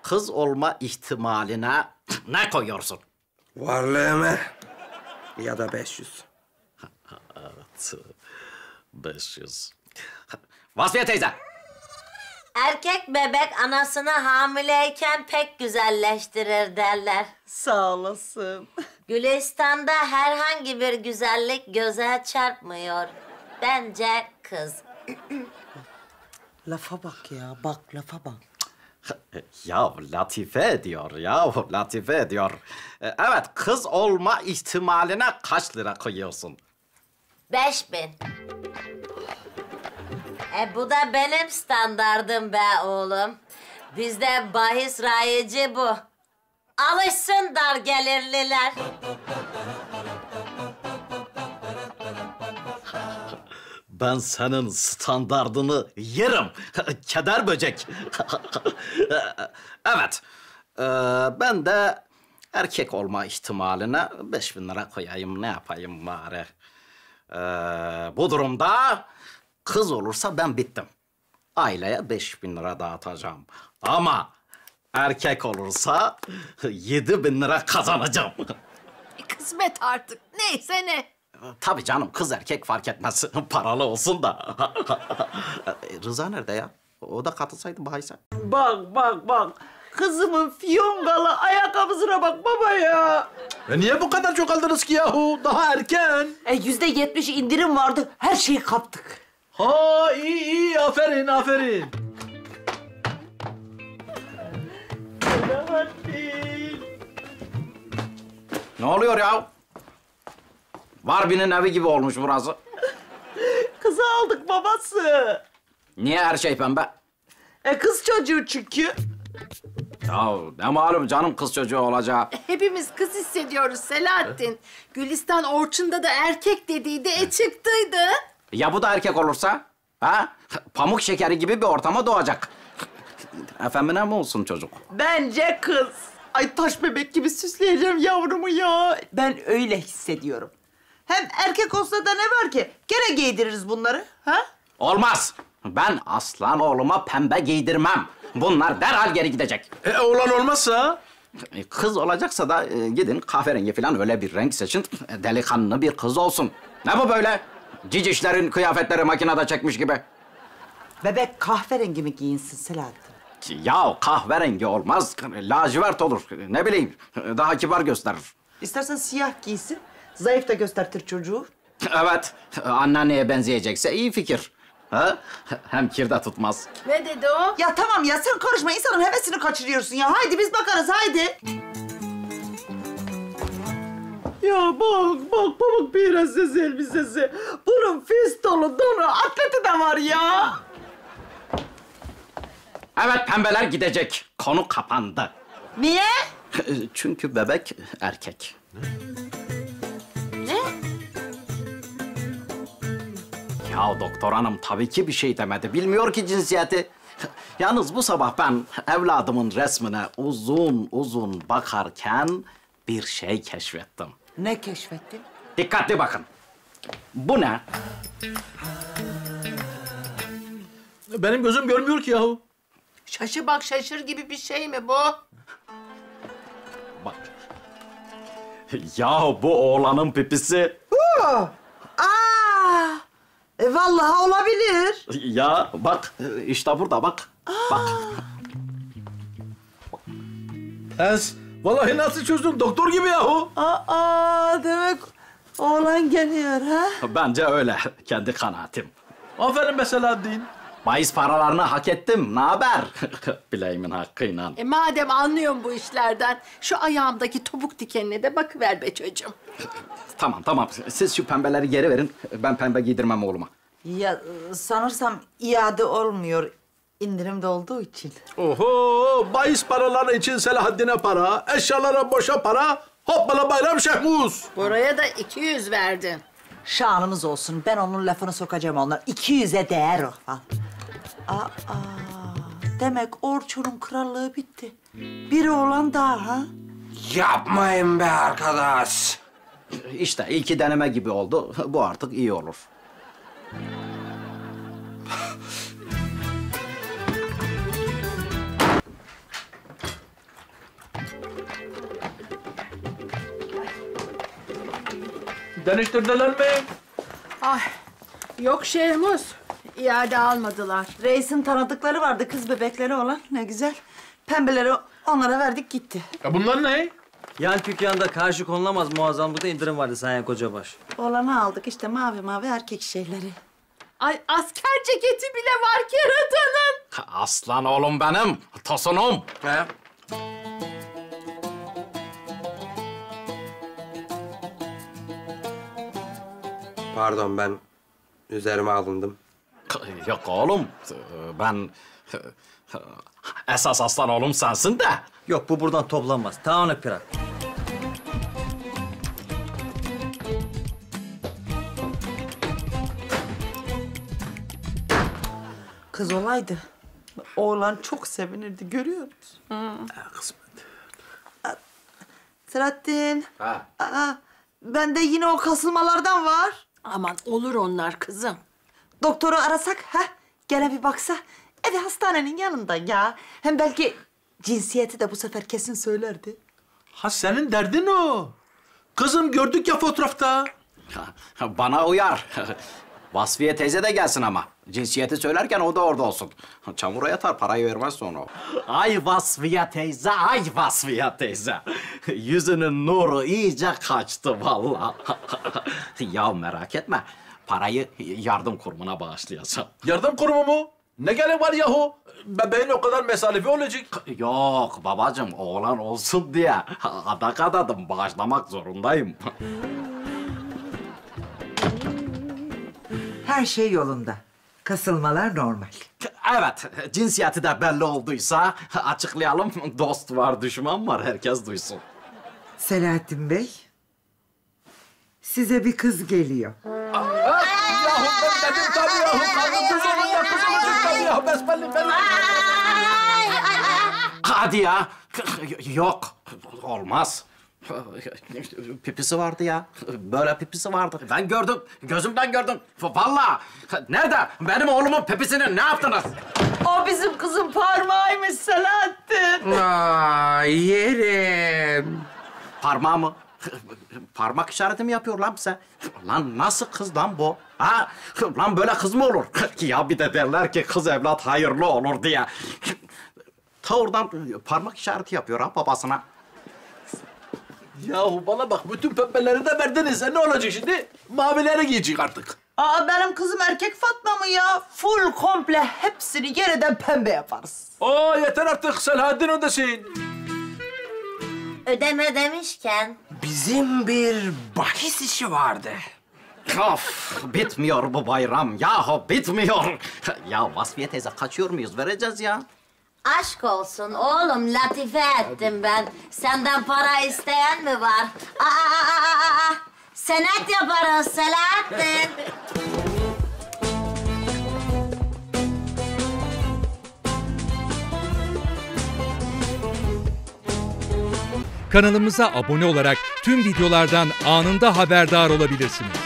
kız olma ihtimaline ne koyuyorsun? Varlığımı ya da 500. Evet, 500. Vasfiye teyze. Erkek bebek anasını hamileyken pek güzelleştirir derler. Sağ olasın. Gülistan'da herhangi bir güzellik göze çarpmıyor. Bence kız. Lafa bak ya, bak lafa bak. Ya latife ediyor ya, latife ediyor. Evet, kız olma ihtimaline kaç lira koyuyorsun? 5000. Bu da benim standardım be oğlum. Bizde bahis rayici bu. Alışsın dar gelirliler. Ben senin standardını yerim. Keder böcek. Evet. Ben de erkek olma ihtimaline 5000 lira koyayım. Ne yapayım bari? Bu durumda kız olursa ben bittim. Aileye 5000 lira dağıtacağım. Ama erkek olursa 7000 lira kazanacağım. Kısmet artık. Neyse ne. Tabii canım, kız erkek fark etmez. Paralı olsun da. Rıza nerede ya? O da katılsaydı bahise. Bak bak bak. Kızımın fiyongalı ayakkabısına bak baba ya. Niye bu kadar çok aldınız ki yahu? Daha erken. %70 indirim vardı. Her şeyi kaptık. Ha iyi iyi, aferin aferin. Ne oluyor ya? Barbie'nin evi gibi olmuş burası. Kızı aldık babası. Niye her şey pembe? Kız çocuğu çünkü. Ya ne malum canım kız çocuğu olacağı. Hepimiz kız hissediyoruz Selahattin. Gülistan Orçun'da da erkek dediydi, çıktıydı. Ya bu da erkek olursa? Ha? Pamuk şekeri gibi bir ortama doğacak. Efendine mi olsun çocuk? Bence kız. Ay taş bebek gibi süsleyeceğim yavrumu ya. Ben öyle hissediyorum. Hem erkek olsa da ne var ki? Gene giydiririz bunları. Ha? Olmaz. Ben aslan oğluma pembe giydirmem. Bunlar derhal geri gidecek. Oğlan olmazsa? Kız olacaksa da gidin kahverengi falan öyle bir renk seçin. Delikanlı bir kız olsun. Ne bu böyle? Cicişlerin kıyafetleri makinede çekmiş gibi. Bebek kahverengi mi giyinsin Selahattin? Ya kahverengi olmaz. Lacivert olur. Ne bileyim daha kibar gösterir. İstersen siyah giysin. Zayıf da göstertir çocuğu. Evet, anneanneye benzeyecekse iyi fikir. Ha? Hem kirde tutmaz. Ne dedi o? Ya tamam ya sen karışma. İnsanın hevesini kaçırıyorsun ya. Haydi biz bakarız haydi. Ya bak pamuk prenses elbisesi. Bunun fistolu, donu, atleti de var ya. Evet, pembeler gidecek. Konu kapandı. Niye? Çünkü bebek erkek. Ne? Ya doktor hanım tabii ki bir şey demedi. Bilmiyor ki cinsiyeti. Yalnız bu sabah ben evladımın resmine uzun uzun bakarken bir şey keşfettim. Ne keşfettin? Dikkatli bakın. Bu ne? Benim gözüm görmüyor ki yahu. Şaşı bak şaşır gibi bir şey mi bu? Bak. Ya bu oğlanın pipisi. Vallahi olabilir. Ya bak işte burada bak. Bak. Vallahi nasıl çözdün? Doktor gibi yahu. Demek oğlan geliyor ha? Bence öyle. Kendi kanaatim. Aferin be Selahattin. Bahis paralarını hak ettim. Ne haber? Bileğimin hakkıyla. Madem anlıyorum bu işlerden, şu ayağımdaki topuk dikenine de bakıver be çocuğum. Tamam. Siz şu pembeleri geri verin. Ben pembe giydirmem oğluma. Ya sanırsam iade olmuyor indirimde olduğu için. Oho, bahis paraları için Selahattin'e para, eşyalara boşa para, hoppala bayram şehmuz. Buraya da 200 verdin. Şanınız olsun. Ben onun lafını sokacağım onlar. 200'e değer o falan. Demek Orçun'un krallığı bitti. Bir oğlan daha ha? Yapmayın be arkadaş. İşte ilki deneme gibi oldu. Bu artık iyi olur. Deniştirdiler mi? Ay, yok Şehmuz. İade almadılar. Reis'in tanıdıkları vardı kız bebekleri olan. Ne güzel. Pembeleri onlara verdik gitti. Bunlar ne? Yan dükkanda karşı konulamaz muazzamlıkta indirim vardı Sayın Kocabaş. Olanı aldık işte mavi mavi erkek şeyleri. Ay asker ceketi bile var keratanın. Aslan oğlum benim, tosunum. He? Pardon, ben üzerime alındım. Yok oğlum, ben... Esas aslan oğlum sensin de. Yok bu buradan toplanmaz. Tamamen pirak. Kız olaydı. Oğlan çok sevinirdi görüyor musun? Kısmet. Selahattin. Ha. Aa, bende yine o kasılmalardan var. Aman olur onlar kızım. Doktoru arasak ha? Gene bir baksa. Evi hastanenin yanında ya. Hem belki cinsiyeti de bu sefer kesin söylerdi. Ha senin derdin o. Kızım gördük ya fotoğrafta. Bana uyar. Vasfiye teyze de gelsin ama. Cinsiyeti söylerken o da orada olsun. Çamura yatar, parayı vermez sonra. Ay Vasfiye teyze, ay Vasfiye teyze. Yüzünün nuru iyice kaçtı vallahi. Ya merak etme, parayı yardım kurumuna bağışlayacağım. Yardım kurumu mu? Ne gerek var yahu? Bebeğin o kadar mesafe olacak. Yok babacığım, oğlan olsun diye adak adadım, bağışlamak zorundayım. Her şey yolunda. Kasılmalar normal. Evet, cinsiyeti de belli olduysa açıklayalım. Dost var, düşman var, herkes duysun. Selahattin Bey, size bir kız geliyor. Yahu ben dedim tabii yahu. Kadın kız olun ya kızım olacak tabii yahu. Besbelli ben... Hadi ya. Yok, olmaz. Pipisi vardı ya. Böyle pipisi vardı. Ben gördüm, gözümden gördüm. Vallahi. Nerede? Benim oğlumun pipisini ne yaptınız? O bizim kızın parmağıymış Selahattin. Aa, yerim. Parmağı mı? Parmak işareti mi yapıyor lan bize? Lan nasıl kız lan bu? Ha? Lan böyle kız mı olur? Ya bir de derler ki kız evlat hayırlı olur diye. Ta oradan parmak işareti yapıyor ha babasına. Yahu bana bak bütün pembeleri de verdiniz. Ne olacak şimdi? Mavileri giyecek artık. Aa benim kızım erkek Fatma mı ya? Full komple hepsini yeniden pembe yaparız. Oo yeter artık Selahattin ödesin. Ödeme demişken Bizim bir bahis işi vardı. Of, bitmiyor bu bayram. Yahu bitmiyor. Ya Vasfiye teyze kaçıyor muyuz? Vereceğiz ya. aşk olsun oğlum, latife ettim ben. Senden para isteyen mi var? Aa. Senet yaparız Selahattin. Kanalımıza abone olarak tüm videolardan anında haberdar olabilirsiniz.